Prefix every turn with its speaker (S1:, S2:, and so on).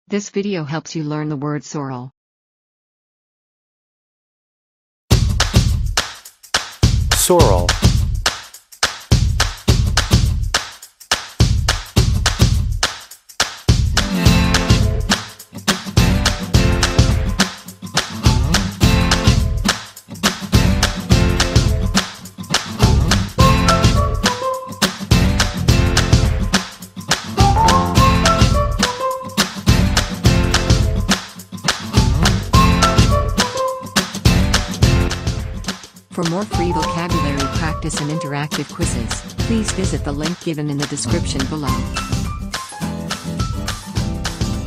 S1: This video helps you learn the word sorrel.
S2: SORREL.
S1: For more free vocabulary practice and interactive quizzes, please visit the link given in the description below.